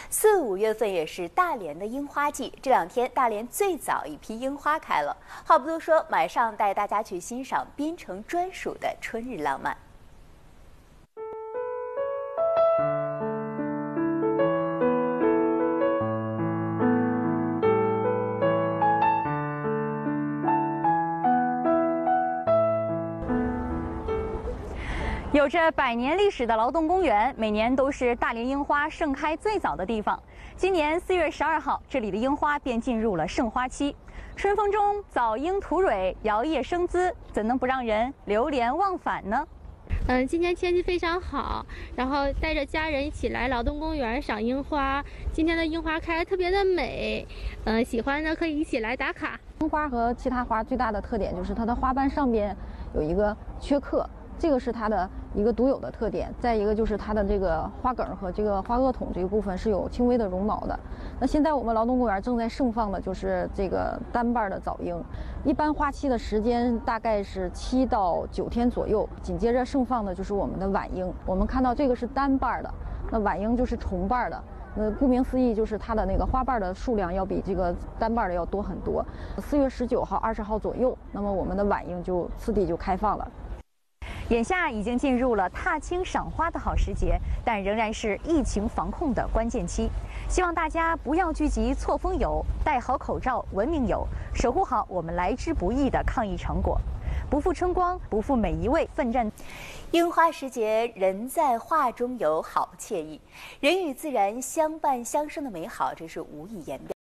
4、5月份也是大连的樱花季，这2天大连最早一批樱花开了。话不多说，马上带大家去欣赏边城专属的春日浪漫。 有着100年历史的劳动公园，每年都是大连樱花盛开最早的地方。今年4月12号，这里的樱花便进入了盛花期。春风中，早樱吐蕊，摇曳生姿，怎能不让人流连忘返呢？ 今天天气非常好，然后带着家人一起来劳动公园赏樱花。今天的樱花开得特别的美，喜欢的可以一起来打卡。 樱花和其他花最大的特点就是它的花瓣上边有一个缺刻，这个是它的一个独有的特点。再一个就是它的这个花梗和这个花萼筒这个部分是有轻微的绒毛的。那现在我们劳动公园正在盛放的就是这个单瓣的早樱。 一般花期的时间大概是7到9天左右，紧接着盛放的就是我们的晚樱。我们看到这个是单瓣的，那晚樱就是重瓣的。顾名思义，就是它的那个花瓣的数量要比这个单瓣的要多很多。4月19号、20号左右，那么我们的晚樱就次第就开放了。 眼下已经进入了踏青赏花的好时节，但仍然是疫情防控的关键期。希望大家不要聚集错峰游，戴好口罩，文明游，守护好我们来之不易的抗疫成果，不负春光，不负每一位奋战。 樱花时节，人在画中游，好惬意。人与自然相伴相生的美好，这是无以言表。